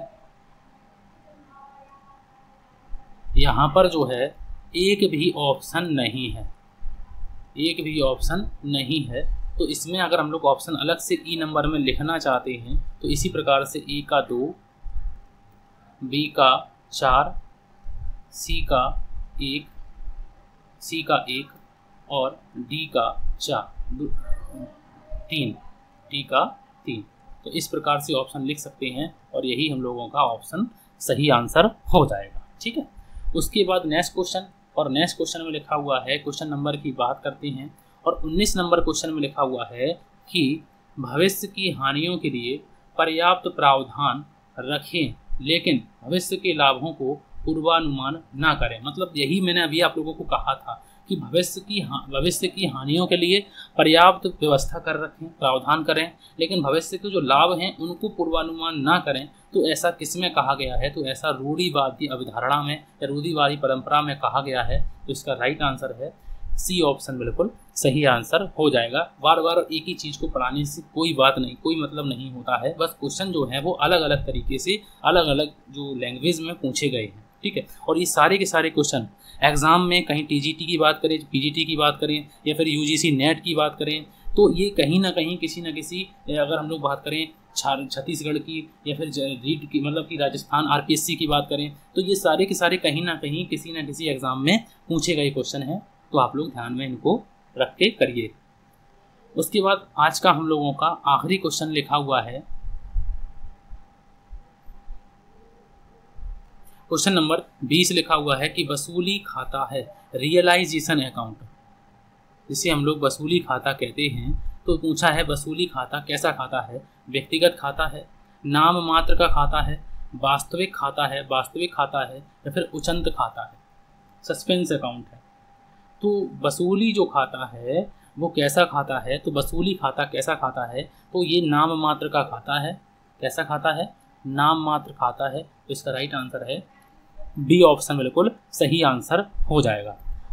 यहां पर जो है एक भी ऑप्शन नहीं है, एक भी ऑप्शन नहीं है। तो इसमें अगर हम लोग ऑप्शन अलग से ई नंबर में लिखना चाहते हैं तो इसी प्रकार से ए का दो, बी का चार, सी का एक, सी का एक और डी का चार, तीन, डी का तीन। तो इस प्रकार से ऑप्शन लिख सकते हैं और यही हम लोगों का ऑप्शन सही आंसर हो जाएगा, ठीक है। उसके बाद नेक्स्ट क्वेश्चन, और नेक्स्ट क्वेश्चन में लिखा हुआ है, क्वेश्चन नंबर की बात करते हैं, और उन्नीस नंबर क्वेश्चन में लिखा हुआ है कि भविष्य की हानियों के लिए पर्याप्त प्रावधान रखें लेकिन भविष्य के लाभों को पूर्वानुमान ना करें। मतलब यही मैंने अभी आप लोगों को कहा था कि भविष्य की भविष्य की हानियों के लिए पर्याप्त व्यवस्था कर रखें, प्रावधान करें, लेकिन भविष्य के जो लाभ हैं उनको पूर्वानुमान ना करें। तो ऐसा किसमें कहा गया है? तो ऐसा रूढ़िवादी अवधारणा में या रूढ़िवादी परंपरा में कहा गया है। तो इसका राइट आंसर है सी ऑप्शन, बिल्कुल सही आंसर हो जाएगा। बार बार एक ही चीज़ को पढ़ाने से कोई बात नहीं, कोई मतलब नहीं होता है। बस क्वेश्चन जो है वो अलग अलग तरीके से अलग अलग जो लैंग्वेज में पूछे गए हैं, ठीक है। और ये सारे के सारे क्वेश्चन एग्जाम में कहीं टीजीटी की बात करें, पीजीटी की बात करें या फिर यूजीसी नेट की बात करें, तो ये कहीं ना कहीं किसी न किसी, अगर हम लोग बात करें छत्तीसगढ़ की या फिर रीट की, मतलब कि राजस्थान आरपीएससी की बात करें, तो ये सारे के सारे कहीं ना कहीं किसी न किसी एग्जाम में पूछे गए क्वेश्चन हैं। तो आप लोग ध्यान में इनको रख के करिए। उसके बाद आज का हम लोगों का आखिरी क्वेश्चन लिखा हुआ है, क्वेश्चन नंबर बीस लिखा हुआ है कि वसूली खाता है, रियलाइजेशन अकाउंट, जिसे हम लोग वसूली खाता कहते हैं। तो पूछा है वसूली खाता कैसा खाता है? व्यक्तिगत खाता है, नाम मात्र का खाता है, वास्तविक खाता है, वास्तविक खाता है या फिर उचंत खाता है, सस्पेंस अकाउंट है। तो वसूली जो खाता है वो कैसा खाता है? तो वसूली खाता कैसा खाता है? तो ये नाम मात्र का खाता है। कैसा खाता है? नाम मात्र खाता है। तो इसका राइट आंसर है बी ऑप्शन, बिल्कुल सही आंसर हो जाएगा।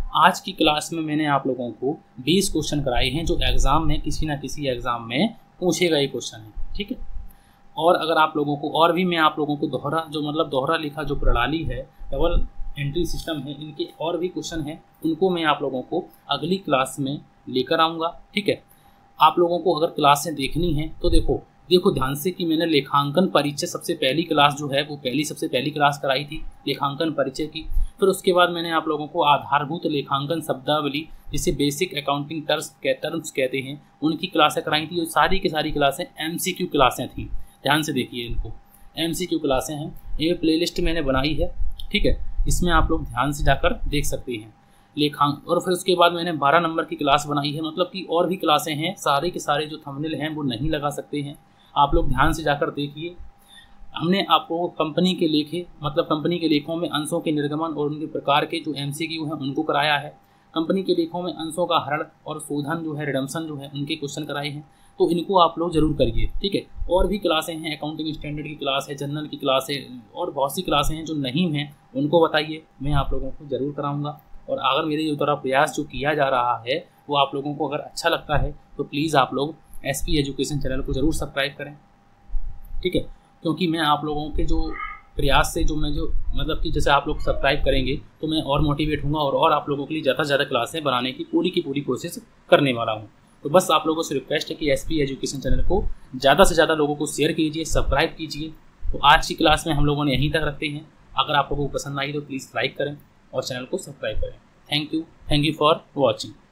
आज की क्लास में मैंने आप लोगों को बीस क्वेश्चन कराए हैं जो एग्ज़ाम में किसी ना किसी एग्ज़ाम में पूछे गए क्वेश्चन हैं, ठीक है। और अगर आप लोगों को और भी मैं आप लोगों को दोहरा जो मतलब दोहरा लिखा जो प्रणाली है, डबल एंट्री सिस्टम है, इनके और भी क्वेश्चन हैं, उनको मैं आप लोगों को अगली क्लास में लेकर आऊँगा, ठीक है। आप लोगों को अगर क्लासें देखनी है तो देखो देखो ध्यान से कि मैंने लेखांकन परिचय सबसे पहली क्लास जो है वो पहली सबसे पहली क्लास कराई थी लेखांकन परिचय की। फिर उसके बाद मैंने आप लोगों को आधारभूत लेखांकन शब्दावली, जिसे बेसिक अकाउंटिंग टर्म्स टर्म्स कहते हैं, उनकी क्लासें कराई थी। और सारी की सारी क्लासें एमसीक्यू क्लासें थी। ध्यान से देखिए, इनको एमसीक्यू क्लासें हैं। ये प्लेलिस्ट मैंने बनाई है, ठीक है, इसमें आप लोग ध्यान से जाकर देख सकते हैं लेखांकन। और फिर उसके बाद मैंने बारह नंबर की क्लास बनाई है, मतलब कि और भी क्लासें हैं। सारे के सारे जो थंबनेल हैं वो नहीं लगा सकते हैं, आप लोग ध्यान से जाकर देखिए। हमने आपको कंपनी के लेखे मतलब कंपनी के लेखों में अंशों के निर्गमन और उनके प्रकार के जो एमसीक्यू हैं उनको कराया है। कंपनी के लेखों में अंशों का हरण और शोधन जो है, रिडम्पशन जो है, उनके क्वेश्चन कराए हैं। तो इनको आप लोग जरूर करिए, ठीक है। और भी क्लासें हैं, अकाउंटिंग स्टैंडर्ड की क्लास है, जनरल की क्लास है, और बहुत सी क्लासें हैं जो नहीं हैं, उनको बताइए, मैं आप लोगों को जरूर कराऊंगा। और अगर मेरे जो तरह प्रयास जो किया जा रहा है वो आप लोगों को अगर अच्छा लगता है तो प्लीज़ आप लोग एसपी एजुकेशन चैनल को ज़रूर सब्सक्राइब करें, ठीक है। क्योंकि मैं आप लोगों के जो प्रयास से जो मैं जो मतलब कि जैसे आप लोग सब्सक्राइब करेंगे तो मैं और मोटिवेट होऊंगा और और आप लोगों के लिए ज़्यादा से ज़्यादा क्लासें बनाने की पूरी की पूरी कोशिश करने वाला हूँ। तो बस आप लोगों से रिक्वेस्ट है कि एसपी एजुकेशन चैनल को ज़्यादा से ज़्यादा लोगों को शेयर कीजिए, सब्सक्राइब कीजिए। तो आज की क्लास में हम लोगों ने यहीं तक रखते हैं। अगर आप लोगों को पसंद आई तो प्लीज़ लाइक करें और चैनल को सब्सक्राइब करें। Thank you thank you for watching.